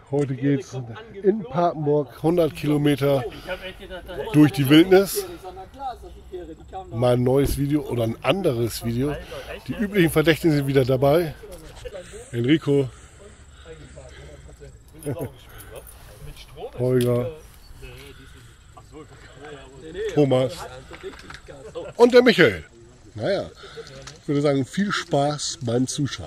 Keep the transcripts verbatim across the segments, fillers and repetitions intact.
Heute geht's in Papenburg hundert Kilometer durch die Wildnis. Mal ein neues Video oder ein anderes Video. Die üblichen Verdächtigen sind wieder dabei. Enrico, Holger, Thomas und der Michael. Naja, ich würde sagen, viel Spaß beim Zuschauen.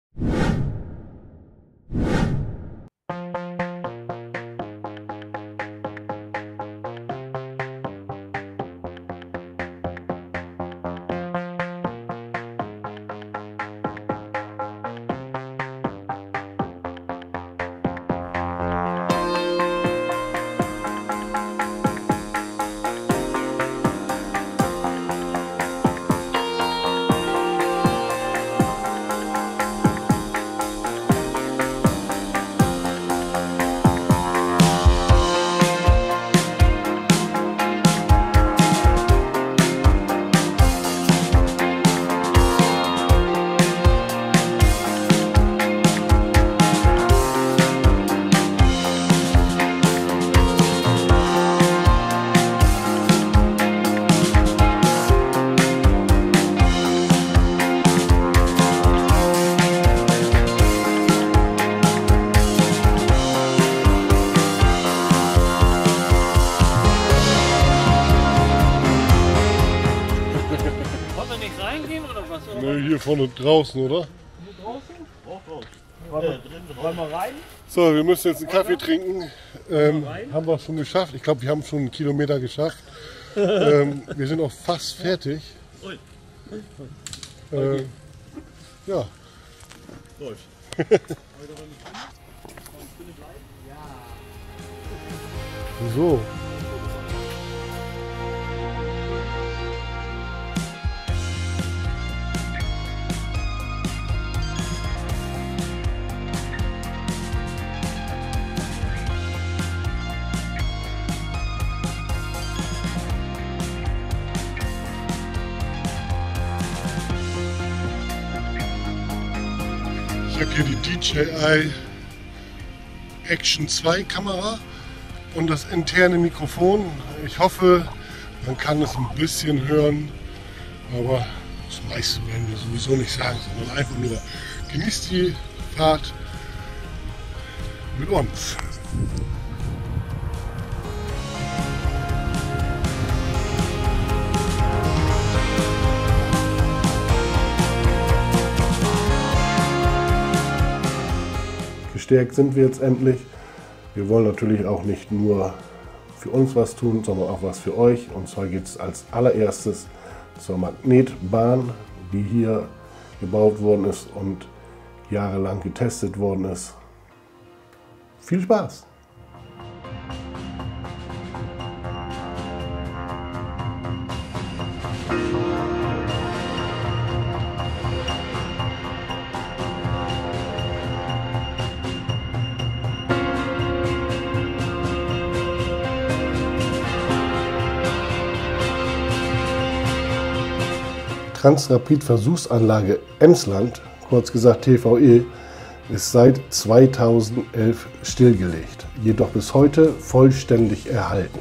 Hier vorne draußen, oder? Draußen? Auch draußen. Wollen wir, wollen wir rein? So, wir müssen jetzt einen Kaffee trinken. Ähm, haben wir schon geschafft. Ich glaube, wir haben schon einen Kilometer geschafft. ähm, wir sind auch fast fertig. Äh, ja. Läuft. So. Ich habe hier die D J I Action zwei Kamera und das interne Mikrofon. Ich hoffe, man kann es ein bisschen hören, aber das meiste werden wir sowieso nicht sagen, sondern einfach nur genießt die Fahrt mit uns. Gestärkt sind wir jetzt endlich. Wir wollen natürlich auch nicht nur für uns was tun, sondern auch was für euch. Und zwar geht es als allererstes zur Magnetbahn, die hier gebaut worden ist und jahrelang getestet worden ist. Viel Spaß! Transrapid-Versuchsanlage Emsland, kurz gesagt T V E, ist seit zweitausendelf stillgelegt, jedoch bis heute vollständig erhalten.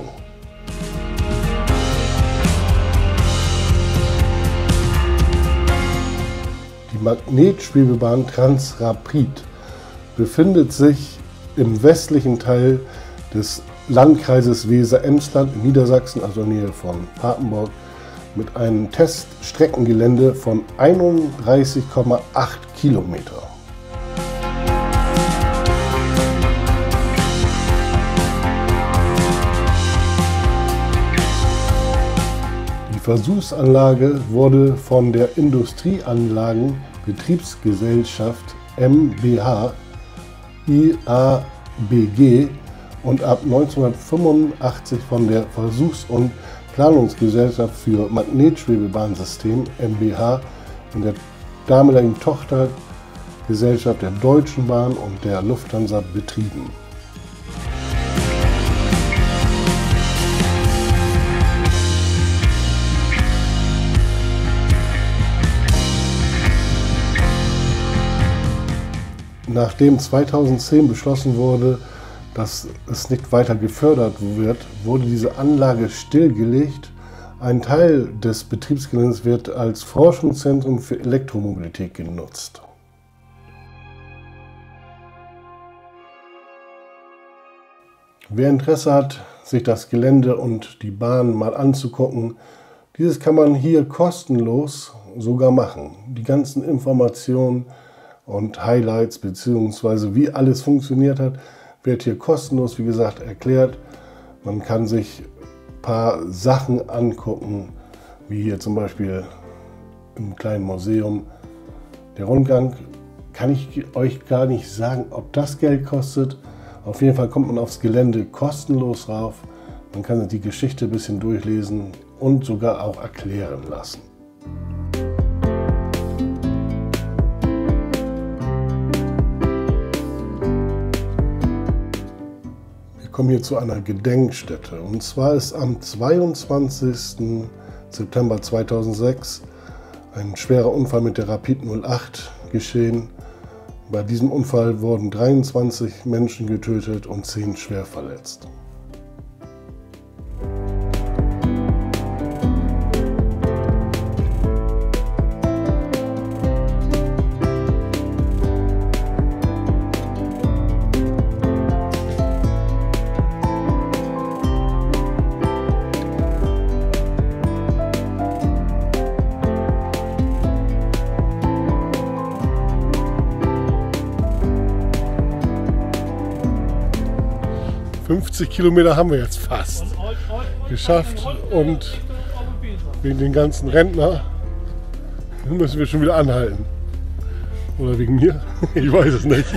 Die Magnetschwebebahn Transrapid befindet sich im westlichen Teil des Landkreises Weser-Emsland in Niedersachsen, also in der Nähe von Papenburg, mit einem Teststreckengelände von einunddreißig Komma acht Kilometer. Die Versuchsanlage wurde von der Industrieanlagenbetriebsgesellschaft M B H I A B G und ab neunzehnhundertfünfundachtzig von der Versuchs- und Planungsgesellschaft für Magnetschwebebahnsystem M B H und der damaligen Tochtergesellschaft der Deutschen Bahn und der Lufthansa betrieben. nachdem zweitausendzehn beschlossen wurde, dass es nicht weiter gefördert wird, wurde diese Anlage stillgelegt. Ein Teil des Betriebsgeländes wird als Forschungszentrum für Elektromobilität genutzt. Wer Interesse hat, sich das Gelände und die Bahn mal anzugucken, dieses kann man hier kostenlos sogar machen. Die ganzen Informationen und Highlights bzw. wie alles funktioniert hat, wird hier kostenlos, wie gesagt, erklärt. Man kann sich ein paar Sachen angucken, wie hier zum Beispiel im kleinen Museum. Der Rundgang kann ich euch gar nicht sagen, ob das Geld kostet. Auf jeden Fall kommt man aufs Gelände kostenlos rauf. Man kann sich die Geschichte ein bisschen durchlesen und sogar auch erklären lassen. Wir kommen hier zu einer Gedenkstätte. Und zwar ist am zweiundzwanzigsten September zweitausendsechs ein schwerer Unfall mit der Rapid null acht geschehen. Bei diesem Unfall wurden dreiundzwanzig Menschen getötet und zehn schwer verletzt. fünfzig Kilometer haben wir jetzt fast geschafft und wegen den ganzen Rentner müssen wir schon wieder anhalten. Oder wegen mir? Ich weiß es nicht.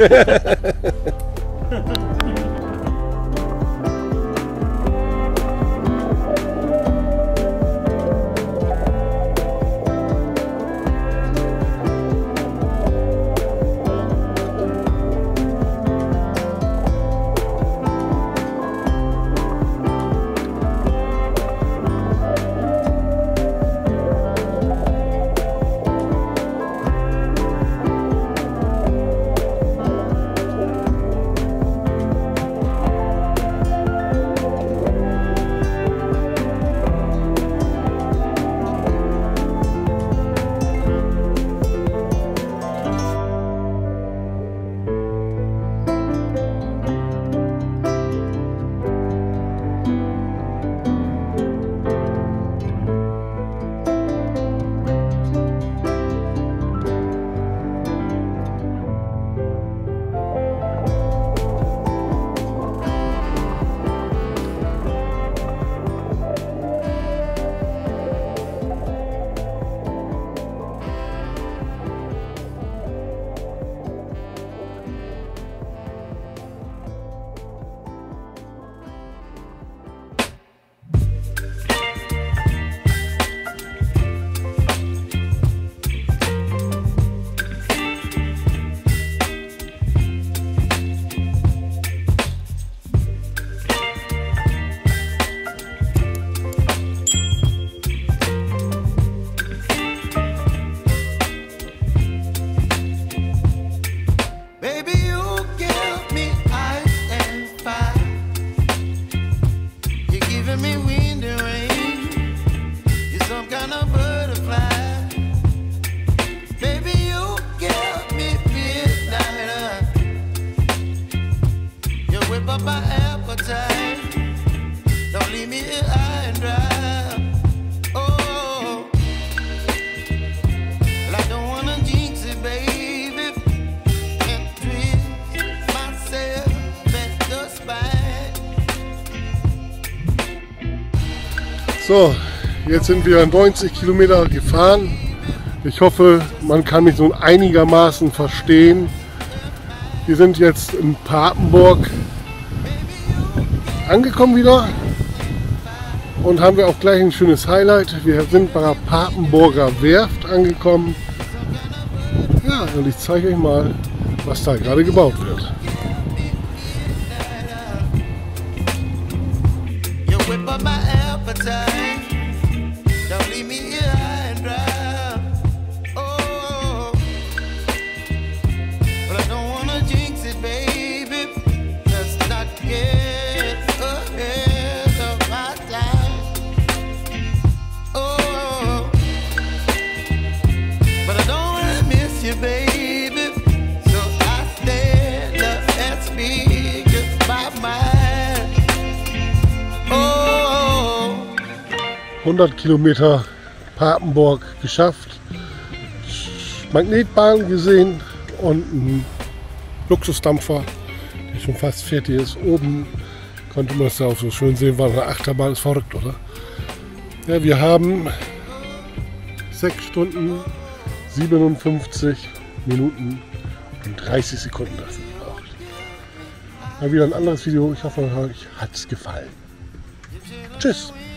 So, jetzt sind wir neunzig Kilometer gefahren. Ich hoffe, man kann mich so einigermaßen verstehen. Wir sind jetzt in Papenburg angekommen wieder und haben wir auch gleich ein schönes Highlight. Wir sind bei der Papenburger Werft angekommen. Ja, und ich zeige euch mal, was da gerade gebaut wird. I don't wanna hundert Kilometer Papenburg geschafft, Magnetbahn gesehen und einen Luxusdampfer, der schon fast fertig ist. Oben konnte man es ja auch so schön sehen, war eine Achterbahn, ist verrückt, oder? Ja, wir haben sechs Stunden, siebenundfünfzig Minuten und dreißig Sekunden dafür gebraucht. Mal wieder ein anderes Video. Ich hoffe, euch hat es gefallen. Tschüss!